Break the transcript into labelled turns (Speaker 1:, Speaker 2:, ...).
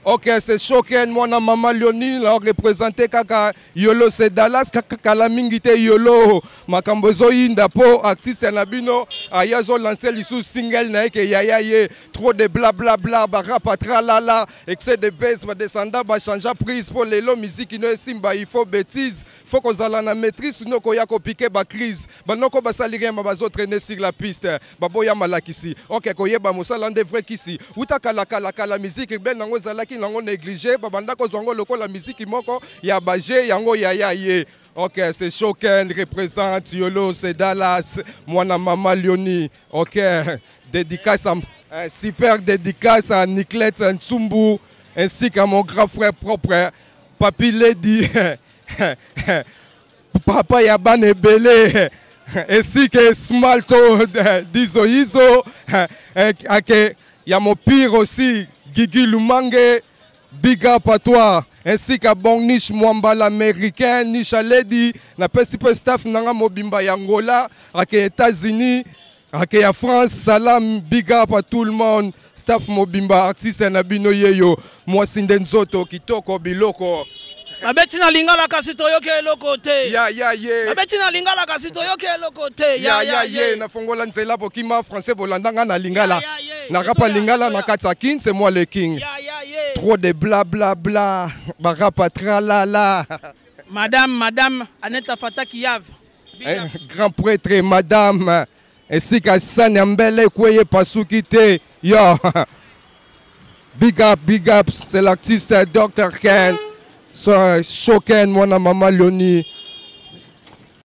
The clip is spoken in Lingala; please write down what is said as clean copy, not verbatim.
Speaker 1: Ok, c'est Shoken, moi na maman Leonie, là représenté kaka Yolo c'est Dallas, kaka la mingite Yolo, makambozo inda po, artiste nabino, ayazo lancé l'issue single na ke yaya ye, trop de blabla bla, barapatra lala, excès de baisse, ma descendant, ba changer prise pour les lots musique qui ne simba, il faut bêtise, faut qu'on a la maîtrise, sinon qu'on y a piqué ba crise, ba non qu'on ba sali rien, ba zo traîner sur la piste, ba boya malakisi, ok, qu'on y ba moussala de vrai kisi, ou ta kala musique, ben nango zalaki nango négligé babanda ko zongo loko la musique moko ya bagé yango ya ye. Ok, c'est Shoken représente Yolo c'est Dallas moi na maman Leonie. Ok, dédicace à super dédicace à Nicolette Ntsumbu ainsi qu'à mon grand frère propre Papi Lady Papa Yaban Ebele ainsi que Smalto d'Izoizo il y a mon pire aussi Guigui Lumange, big up à toi, ainsi qu'à bon niche Mwamba l'américain, niche à Lady, na principal staff nanga mobimba Angola, à États-Unis, à France, salam, big up à tout le monde, staff mobimba, artiste nabino yeyo, moi Sindenzoto, Kitoko, Biloko.
Speaker 2: Abetina lingala kasito yoke lokote.
Speaker 1: Ya
Speaker 2: Abetina lingala kasito yoke lokote.
Speaker 1: Ya na fongola nzela bokima français bolandanga na lingala. Na rapa lingala na katsakin c'est moi le king. Trop de bla bla bla. Barapa tralala.
Speaker 2: Madame Aneta Fataki Yav.
Speaker 1: Grand prêtre madame. Ainsi qu'à Sanyambele Kweye Pasukite. Yo. Big up, c'est l'artiste Dr. Ken. So, Shoken, moi na maman Leonie.